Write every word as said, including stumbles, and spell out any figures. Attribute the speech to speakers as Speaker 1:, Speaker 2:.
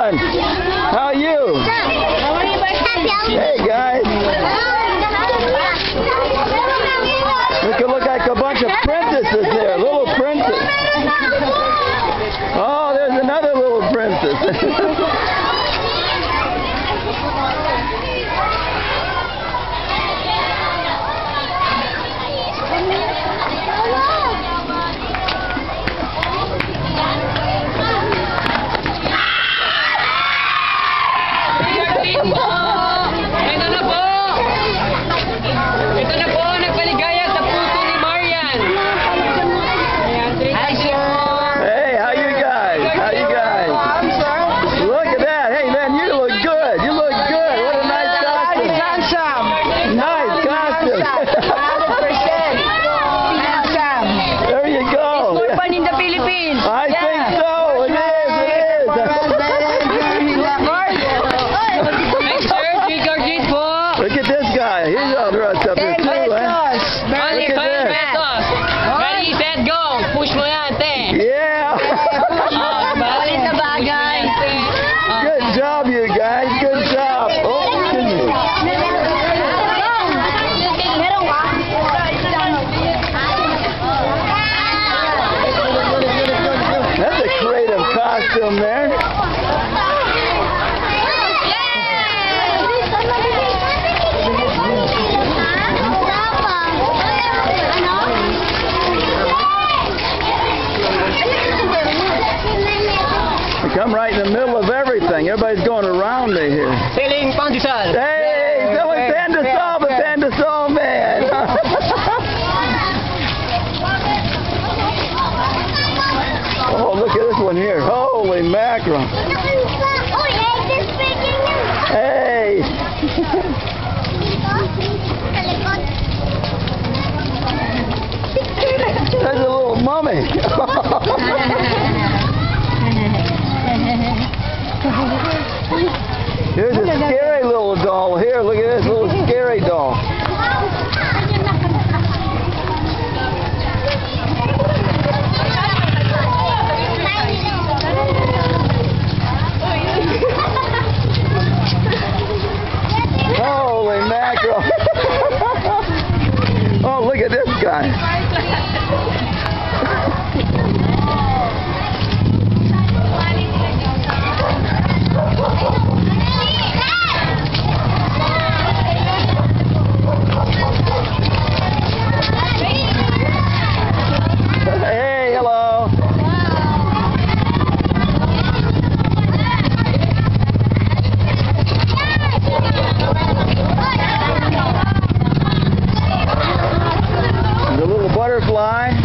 Speaker 1: doing? How are you? Hey guys. We could look like a bunch of princesses there, little princess. Oh, there's another little princess.
Speaker 2: Ito na po! Ito na po, nagpaligaya sa puso ni Marian. Hi, sir!
Speaker 1: Hey, how you guys? How you guys? Look at that. Hey, man, you look good. You look good. What a nice costume.
Speaker 3: Handsome.
Speaker 1: Nice costume.
Speaker 3: one hundred percent. Handsome.
Speaker 1: There you go.
Speaker 2: More fun in the Philippines.
Speaker 1: I
Speaker 2: Yeah.
Speaker 1: think so. It is. It is.
Speaker 2: Thanks, sir. Trick or treat po.
Speaker 1: Look at this guy. He's all dressed up here
Speaker 3: ten
Speaker 1: too, eh?
Speaker 3: pesos.
Speaker 2: Only
Speaker 1: Look at
Speaker 2: five
Speaker 1: this.
Speaker 2: pesos. Ready, set, go. Push mo yan, te.
Speaker 1: Yeah.
Speaker 2: Ah, balit na bagay.
Speaker 1: Good job, you guys. Good job. Oh, excuse me. That's a creative costume there. We come right in the middle of everything. Everybody's going around me here.
Speaker 2: Feeling pandesal.
Speaker 1: Hey, someone pandesal, the pandesal man. Oh, look at this one here. Holy mackerel. Hey. There's a little mummy. Here's a scary little doll. Here, look at this little scary doll. Holy mackerel. Oh, look at this guy. Hey, hello. The little butterfly.